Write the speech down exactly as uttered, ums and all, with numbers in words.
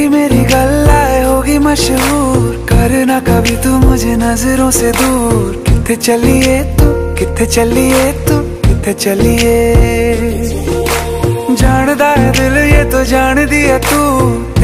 तेरी मेरी गल्लाए होगी मशहूर, करना कभी तू मुझे नजरों से दूर। किथे चलिए तू, किथे चलिए तू, किथे चलिए। जानदा है दिल ये तो जान दिया तू,